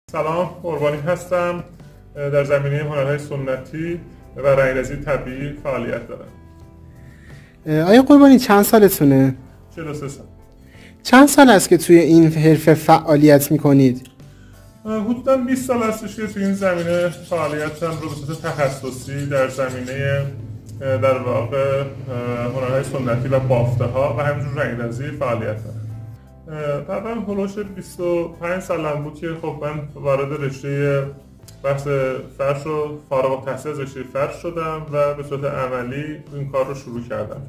سلام، قربانی هستم. در زمینه هنرهای سنتی و رنگرزی طبیعی فعالیت دارم. آیا قربانی چند سالتونه؟ 43 سال. چند سال است که توی این حرفه فعالیت میکنید؟ حدوداً 20 سال هستش که توی این زمینه فعالیتم رو به صورت تخصصی در زمینه در واقع هنرهای سنتی و بافته ها و همینجور رنگرزی فعالیت دارم. تقریبا هلوش 25 سالم بود که خب من وارد رشته بحث فرش و فارغ التحصیل از رشته فرش شدم و به صورت عملی این کار رو شروع کردم.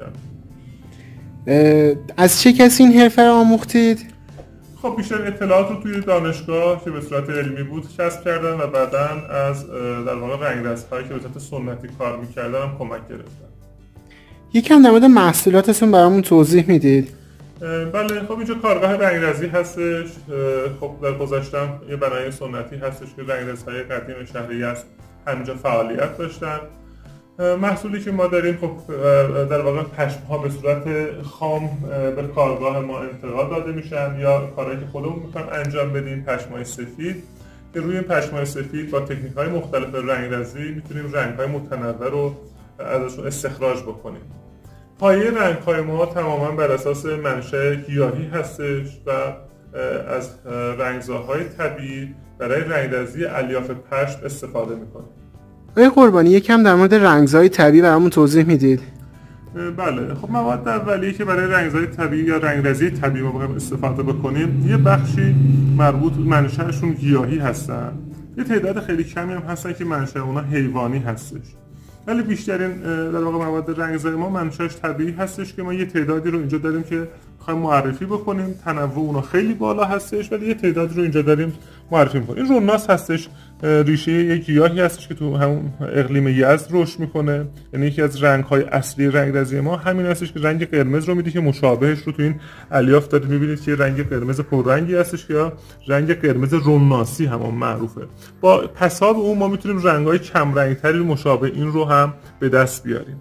از چه کسی این حرفه رو آموختید؟ خب بیشتر اطلاعات رو توی دانشگاه که به صورت علمی بود کسب کردم و بعداً از در واقع رنگرزهایی که به صورت سنتی کار می‌کردن هم کمک گرفتم. یکم در مورد محصولاتتون برامون توضیح میدید؟ بله، خب اینجا کارگاه رنگرزی هستش. خب در گذشتم یه بنای سنتی هستش که رنگرزهای قدیم شهر یزد همینجا فعالیت داشتن. محصولی که ما داریم خب در واقع پشم‌ها به صورت خام به کارگاه ما انتقال داده میشن یا کارهایی که خودمون می‌خوایم انجام بدیم، پشم‌های سفید که روی این پشم‌های سفید با تکنیک‌های مختلف رنگرزی میتونیم رنگ‌های متنوع رو ازشون استخراج بکنیم. پایه رنگ‌های ما تماماً بر اساس منشأ گیاهی هستش و از رنگزاهای طبیعی برای رنگرزی الیاف پشم استفاده می‌کنیم. آقای قربانی یکم در مورد رنگزای طبیعی برامون توضیح میدید؟ بله، خب مواد اولیه که برای رنگزای طبیعی یا رنگرزی طبیعی ما بخوایم استفاده بکنیم یه بخشی مربوط منشأشون گیاهی هستن، یه تعداد خیلی کمی هم هستن که منشأ اونها حیوانی هستش، ولی بیشترین در واقع مواد رنگزای ما منشأش طبیعی هستش که ما یه تعدادی رو اینجا داریم که می‌خوایم معرفی بکنیم. تنوع اونها خیلی بالا هستش ولی یه تعدادی رو اینجا داریم معرفی می‌کنیم. این روناس هستش، ریشه یک گیاهی هستش که تو همون اقلیم یزد رشد میکنه. یعنی یکی از رنگ‌های اصلی رنگرزی ما همین هستش که رنگ قرمز رو میده که مشابهش رو تو این الیاف دارید می‌بینید که رنگ قرمز پررنگی هستش یا رنگ قرمز روناسی هم معروفه. با پساب اون ما میتونیم رنگ‌های کم رنگ‌تری مشابه این رو هم به دست بیاریم.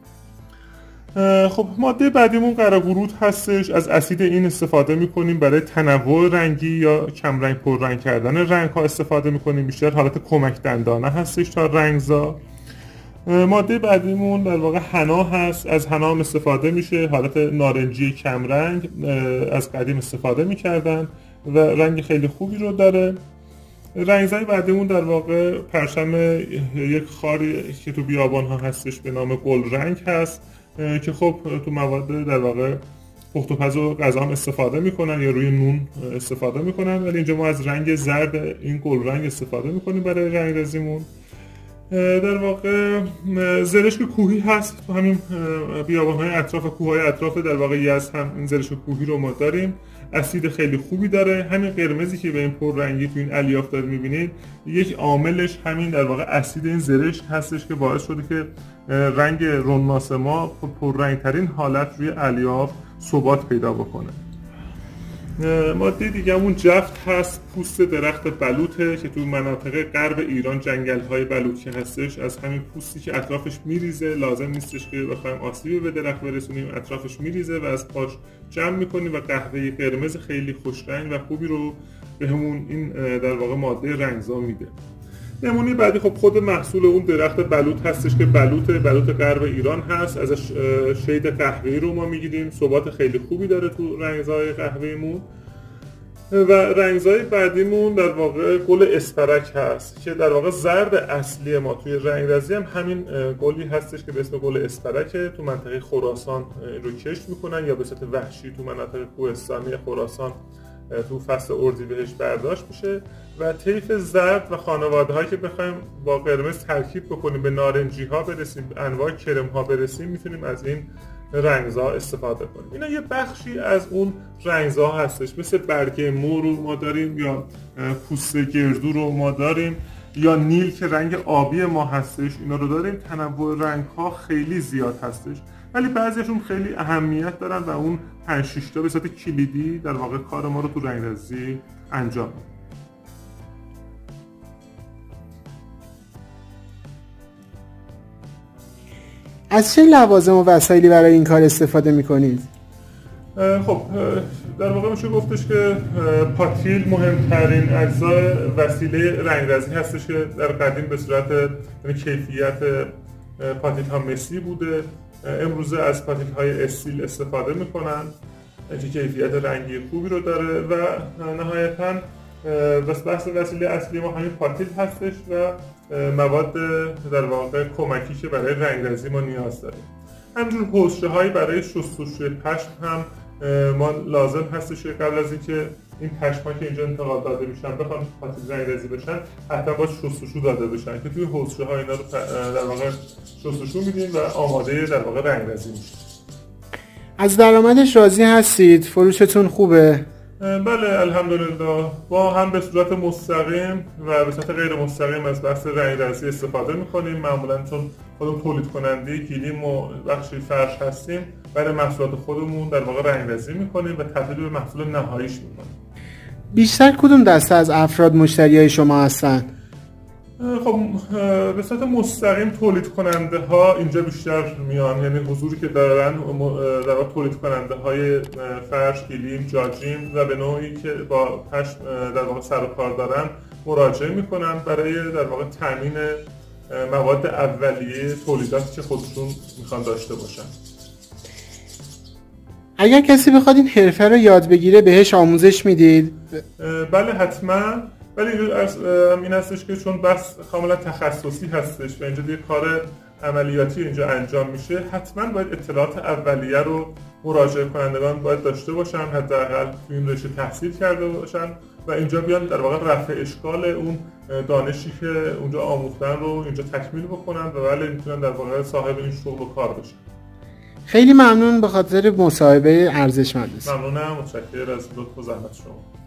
خب ماده بعدیمون قراقورود هستش. از اسید این استفاده میکنیم برای تنوع رنگی یا کم رنگ پر رنگ کردن رنگ ها استفاده میکنیم. بیشتر حالت کمک دندانه هستش تا رنگزا. ماده بعدیمون در واقع حنا هست. از حنا هم استفاده میشه، حالت نارنجی کم رنگ از قدیم استفاده میکردن و رنگ خیلی خوبی رو داره. رنگزای بعدیمون در واقع پرچم یک خاری که تو بیابان ها هستش به نام گل رنگ هست که خب تو مواد در واقع پخت و پز و غذا هم استفاده میکنن یا روی نون استفاده میکنن، ولی اینجا ما از رنگ زرد این گل رنگ استفاده میکنیم برای رنگرزیمون. در واقع زرشک کوهی هست تو همین بیابان‌های اطراف، کوههای اطراف در واقع یزد هم این زرشک کوهی رو ما داریم. اسید خیلی خوبی داره. همین قرمزی که به این پررنگی تو این الیاف دارید میبینید یک عاملش همین در واقع اسید این زرشک هستش که باعث شده که رنگ روناس ما پررنگترین حالت روی الیاف ثبات پیدا بکنه. ماده دیگه‌مون جفت هست. پوست درخت بلوطه که تو مناطق غرب ایران جنگل‌های بلوط هستش از همین پوستی که اطرافش میریزه، لازم نیستش که بخوایم آسیبی به درخت برسونیم، اطرافش میریزه و از پاش جمع می‌کنیم و قهوه‌ای قرمز خیلی خوش رنگ و خوبی رو بهمون این در واقع ماده رنگزا میده. نمونه بعدی خب خود محصول اون درخت بلوط هستش که بلوط غرب ایران هست. ازش شید قهوه‌ای رو ما میگیریم، ثبات خیلی خوبی داره تو رنگزای قهوه‌ایمون. و رنگزای بعدیمون در واقع گل اسپرک هست که در واقع زرد اصلی ما توی رنگرزی هم همین گلی هستش که به اسم گل اسپرکه. تو منطقه خراسان رو کشت میکنن یا به صورت وحشی تو مناطق کوهستانی خراسان تو فصل اردیبهشت برداشت میشه و طیف زرد و خانواده هایی که بخوایم با قرمز ترکیب بکنیم به نارنجی ها برسیم، به انواع کرم ها برسیم، میتونیم از این رنگزا استفاده کنیم. اینا یه بخشی از اون رنگزا هستش. مثل برگ مو رو ما داریم یا پوست گردو رو ما داریم یا نیل که رنگ آبی ما هستش، اینا رو داریم. تنوع رنگ ها خیلی زیاد هستش ولی بعضیشون خیلی اهمیت دارن و اون 5-6 تا به صورت کلیدی در واقع کار ما رو تو رنگرزی انجام میدن. از چه لوازم و وسایلی برای این کار استفاده میکنید؟ خب در واقع میشه گفتش که پاتیل مهمترین اجزای وسیله رنگرزی هستش که در قدیم به صورت کیفیت پاتیل ها مسی بوده. امروزه از پاتیل های استیل استفاده میکنن که کیفیت رنگی خوبی رو داره و نهایتاً بحث وسیله اصلی ما همین پاتیل هستش و مواد در واقع کمکی که برای رنگرزی ما نیاز داریم. همینجور حوضچه هایی برای شستشوی پشم هم ما لازم هستش که قبل از اینکه این پشم ها که اینجا انتقال داده میشن بخوان پاتیل رنگرزی بشن حتما باید شستشو داده بشن که توی حوضچه ها اینا رو در واقع شستشو میدیم و آماده در واقع رنگرزی میشه. از درآمدش راضی هستید؟ فروشتون خوبه؟ بله الحمدلله. با هم به صورت مستقیم و به صورت غیر مستقیم از بحث رنگرزی استفاده میکنیم. معمولا چون خودمون تولید کننده گلیم و بخشی فرش هستیم برای محصولات خودمون در واقع رنگرزی میکنیم و تبدیل به محصول نهاییش میکنیم. بیشتر کدوم دسته از افراد مشتریای شما هستن؟ خب به صورت مستقیم تولید کننده ها اینجا بیشتر میان، یعنی حضوری که دارن در واقع تولید کننده های فرش، گلیم، جاجیم و به نوعی که با پشم در واقع سر و کار دارن مراجعه میکنن برای در واقع تامین مواد اولیه تولیداتی که خودشون میخوان داشته باشن. اگر کسی بخواد این حرفه رو یاد بگیره بهش آموزش میدید؟ بله حتما. ولی این هستش که چون بس کاملا تخصصی هستش و اینجا دیگه کار عملیاتی اینجا انجام میشه، حتما باید اطلاعات اولیه رو مراجعه کنندگان باید داشته باشن، حداقل تو این رشته تحصیل کرده باشن و اینجا بیان در واقع رفع اشکال اون دانشی که اونجا آموختن رو اینجا تکمیل بکنن و ولی میتونن در واقع صاحب این شغل و کار بشن. خیلی ممنون به خاطر مصاحبه ارزشمند. ممنونم، متشکرم از لطف و زحمت شما.